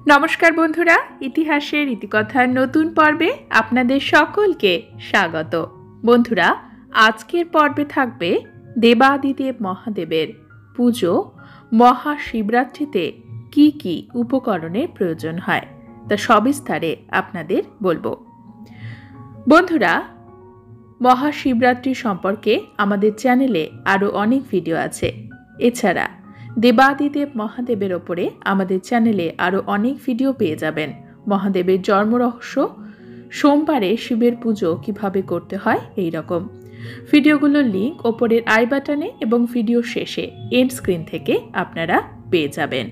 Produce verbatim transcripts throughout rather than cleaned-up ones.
নমস্কার বন্ধুরা, ইতিহাসের ইতিকথার নতুন পর্বে আপনাদের সকলকে স্বাগত। বন্ধুরা, আজকের পর্বে থাকবে দেবাদিদেব মহাদেবের পুজো মহাশিবরাত্রিতে কি কি উপকরণের প্রয়োজন হয় তা সবিস্তারে আপনাদের বলবো। বন্ধুরা, মহাশিবরাত্রি সম্পর্কে আমাদের চ্যানেলে আরও অনেক ভিডিও আছে। এছাড়া দেবাদিদেব মহাদেবের ওপরে আমাদের চ্যানেলে আরও অনেক ভিডিও পেয়ে যাবেন। মহাদেবের জন্মরহস্য, সোমবারে শিবের পুজো কিভাবে করতে হয়, এই রকম ভিডিওগুলোর লিঙ্ক ওপরের আই বাটনে এবং ভিডিও শেষে এন্ড স্ক্রিন থেকে আপনারা পেয়ে যাবেন।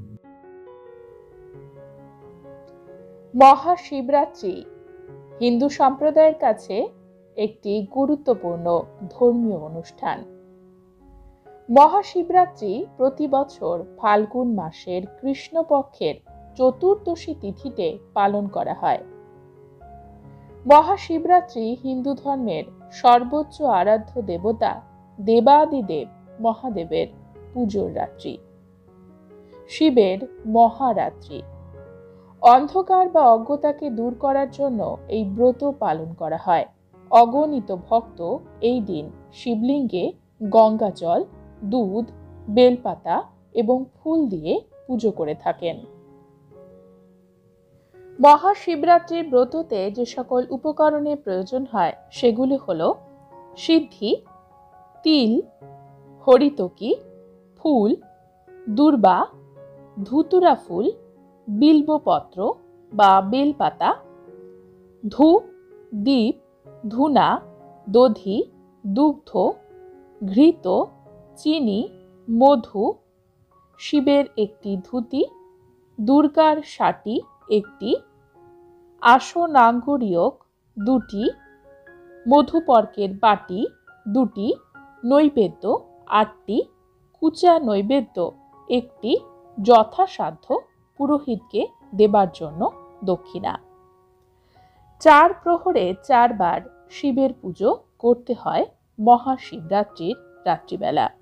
মহাশিবরাত্রি হিন্দু সম্প্রদায়ের কাছে একটি গুরুত্বপূর্ণ ধর্মীয় অনুষ্ঠান। মহাশিবরাত্রি প্রতি বছর ফাল্গুন মাসের কৃষ্ণপক্ষের চতুর্দশী তিথিতে পালন করা হয়। মহাশিবরাত্রি হিন্দু ধর্মের সর্বোচ্চ আরাধ্য দেবতা দেবাদিদেব মহাদেবের পুজোর রাত্রি, শিবের মহারাত্রি। অন্ধকার বা অজ্ঞতাকে দূর করার জন্য এই ব্রত পালন করা হয়। অগণিত ভক্ত এই দিন শিবলিঙ্গে গঙ্গা জল, দুধ, বেলপাতা এবং ফুল দিয়ে পুজো করে থাকেন। মহাশিবরাত্রির ব্রততে যে সকল উপকরণের প্রয়োজন হয় সেগুলি হল সিদ্ধি, তিল, হরিতকি, ফুল, দূর্বা, ধুতুরা ফুল, বিল্বপত্র বা বেলপাতা, ধূপ, দীপ, ধূনা, দধি, দুগ্ধ, ঘৃত, চিনি, মধু, শিবের একটি ধুতি, দুর্গার ষাটি একটি, আসনাঙ্গুরীয়ক দুটি, মধুপর্কের বাটি দুটি, নৈবেদ্য আটটি, কুচা নৈবেদ্য একটি, যথাসাধ্য পুরোহিতকে দেবার জন্য দক্ষিণা। চার প্রহরে চারবার শিবের পুজো করতে হয় মহাশিবরাত্রির রাত্রিবেলা।